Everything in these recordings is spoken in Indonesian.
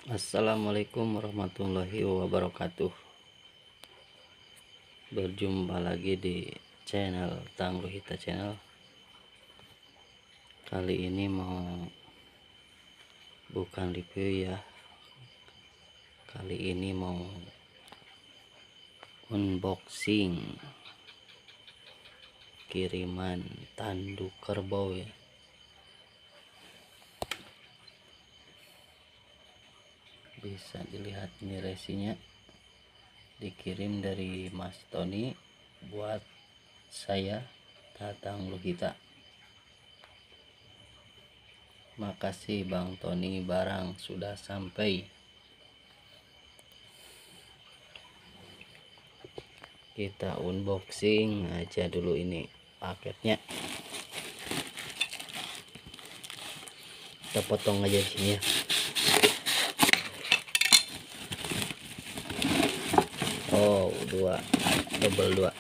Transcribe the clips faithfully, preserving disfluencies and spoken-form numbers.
Assalamualaikum warahmatullahi wabarakatuh. Berjumpa lagi di channel Tangguhita Channel. Kali ini mau bukan review ya. Kali ini mau unboxing kiriman tanduk kerbau ya. Bisa dilihat ini resinya, dikirim dari Mas Tony buat saya, Tatang Luhita. Makasih Bang Tony, barang sudah sampai. Kita unboxing aja dulu ini paketnya. Kita potong aja di sini ya. Oh, dua, double dua.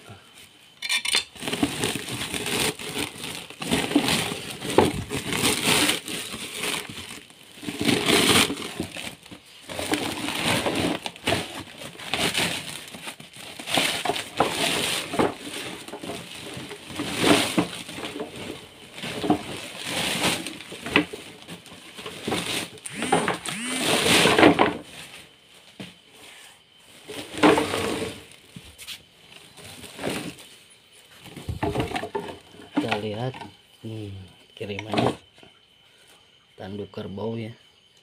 Kita lihat hmm, kirimannya tanduk kerbau ya.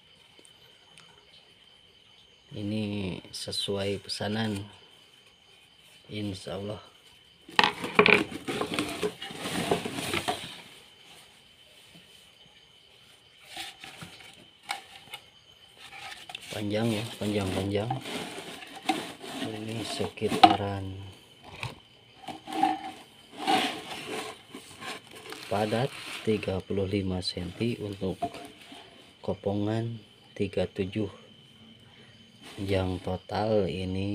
Ini sesuai pesanan, insya Allah. Panjang ya, panjang-panjang. Ini sekitaran padat tiga puluh lima sentimeter, untuk kopongan tiga puluh tujuh. Yang total ini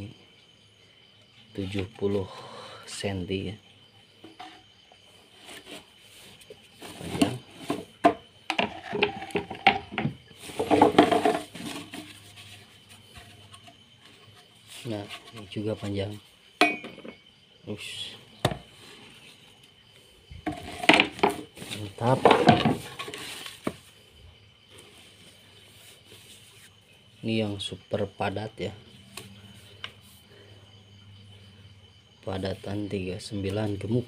tujuh puluh sentimeter ya. Panjang. Nah, ini juga panjang. Ush. Mantap. Ini yang super padat ya. Padatan tiga puluh sembilan gemuk.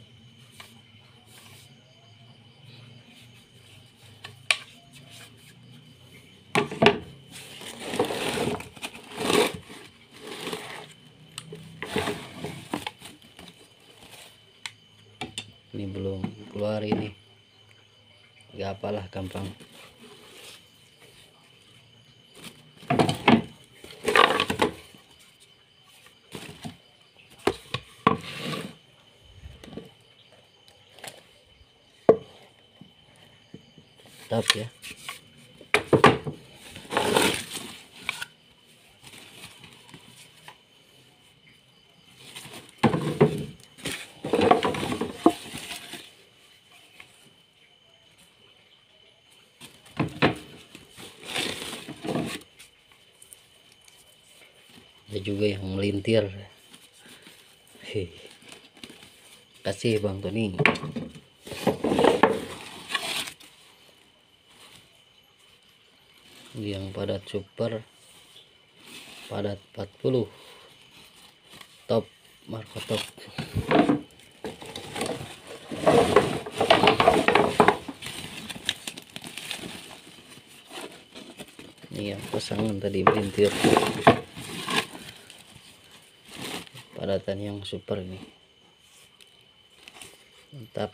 Ini belum keluar ini. Gak apalah, gampang. Mantap ya. Ada juga yang melintir. Hei, kasih Bang Tony. Yang padat super, padat empat puluh, top, Marco top. Ini yang pasangan tadi melintir. Padatan yang super ini. Mantap.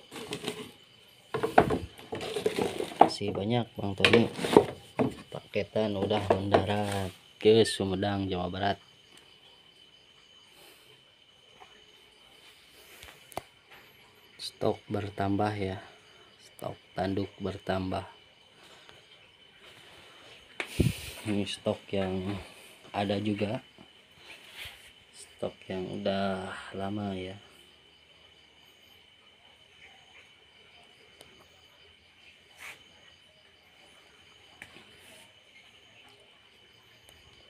Masih banyak Bang Tony. Paketan udah mendarat ke Sumedang, Jawa Barat. Stok bertambah ya. Stok tanduk bertambah. Ini stok yang ada juga. Stok yang udah lama ya.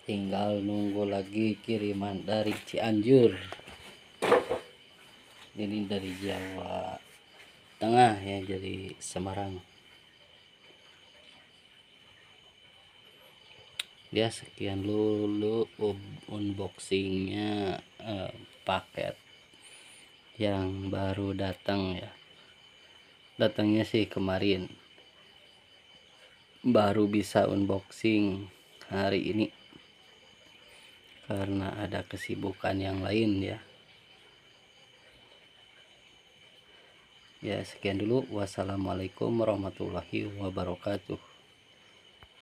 tinggal nunggu lagi kiriman dari Cianjur. Ini dari Jawa Tengah ya, jadi Semarang. Ya, sekian dulu unboxingnya eh, paket yang baru datang ya. Datangnya sih kemarin, baru bisa unboxing hari ini karena ada kesibukan yang lain ya. Ya, sekian dulu. Wassalamualaikum warahmatullahi wabarakatuh.